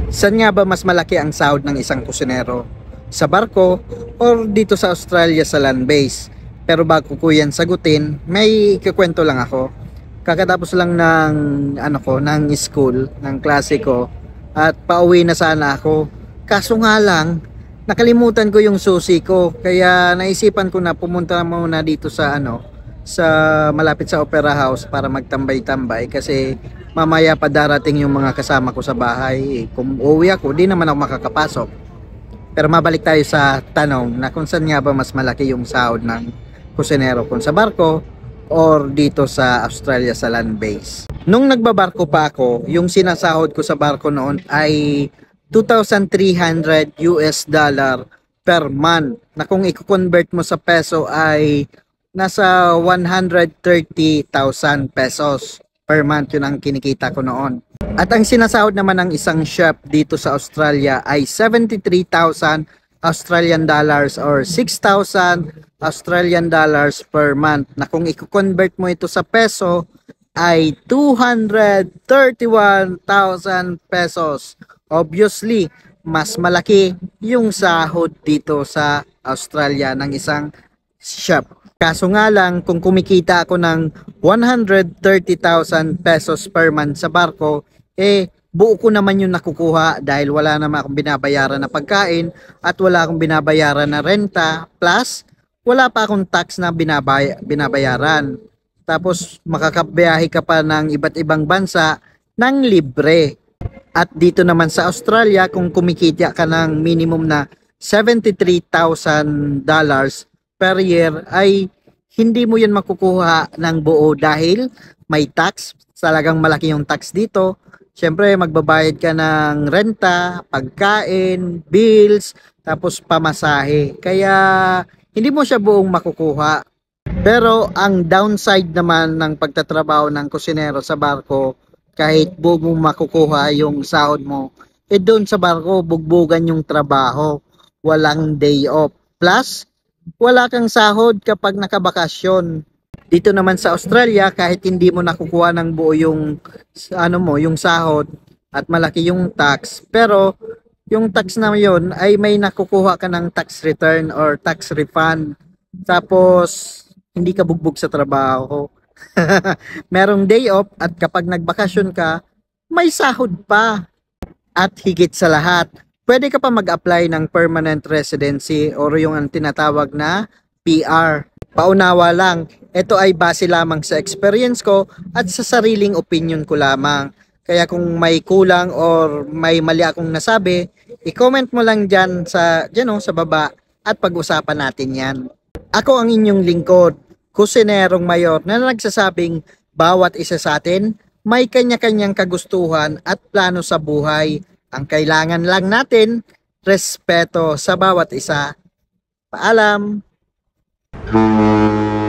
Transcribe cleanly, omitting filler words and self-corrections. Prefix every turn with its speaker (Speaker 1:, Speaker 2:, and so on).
Speaker 1: Saan nga ba mas malaki ang sahod ng isang kusinero? Sa barko or dito sa Australia sa land base? Pero bago ko yan sagutin, may ikukwento lang ako. Kakatapos lang ng school, ng klase ko, at pauwi na sana ako. Kaso nga lang, nakalimutan ko yung susi ko, kaya naisipan ko na pumunta muna dito sa malapit sa Opera House para magtambay-tambay kasi mamaya pa darating yung mga kasama ko sa bahay. Kung uuwi ako, di naman ako makakapasok. Pero mabalik tayo sa tanong na kung saan nga ba mas malaki yung sahod ng kusinero, kung sa barko or dito sa Australia sa land base. Nung nagbabarko pa ako, yung sinasahod ko sa barko noon ay 2,300 US dollar per month, na kung i-convert mo sa peso ay nasa 130,000 pesos per month. Yun ang kinikita ko noon. At ang sinasahod naman ng isang chef dito sa Australia ay 73,000 Australian dollars or 6,000 Australian dollars per month, na kung i-convert mo ito sa peso ay 231,000 pesos. Obviously, mas malaki yung sahod dito sa Australia ng isang chef. Kaso nga lang, kung kumikita ako ng 130,000 pesos per month sa barko, buo ko naman yung nakukuha dahil wala naman akong binabayaran na pagkain at wala akong binabayaran na renta, plus wala pa akong tax na binabayaran. Tapos makakabiyahe ka pa ng iba't ibang bansa ng libre. At dito naman sa Australia, kung kumikita ka ng minimum na $73,000 per year, ay hindi mo yan makukuha ng buo dahil may tax. Talagang malaki yung tax dito. Siyempre, magbabayad ka ng renta, pagkain, bills, tapos pamasahe. Kaya hindi mo siya buong makukuha. Pero ang downside naman ng pagtatrabaho ng kusinero sa barko, kahit buong makukuha yung sahod mo, doon sa barko, bugbugan yung trabaho. Walang day off. Plus, wala kang sahod kapag nakabakasyon. Dito naman sa Australia, kahit hindi mo nakukuha ng buo yung yung sahod at malaki yung tax, pero yung tax na yun ay may nakukuha ka ng tax return or tax refund. Tapos hindi ka bugbog sa trabaho. Merong day off at kapag nagbakasyon ka, may sahod pa. At higit sa lahat, pwede ka pa mag-apply ng permanent residency or yung tinatawag na PR. Paunawa lang, ito ay base lamang sa experience ko at sa sariling opinion ko lamang. Kaya kung may kulang or may mali akong nasabi, i-comment mo lang dyan sa baba at pag-usapan natin yan. Ako ang inyong lingkod, Kusinerong Mayor, na nagsasabing bawat isa sa atin may kanya-kanyang kagustuhan at plano sa buhay. Ang kailangan lang natin, respeto sa bawat isa. Paalam!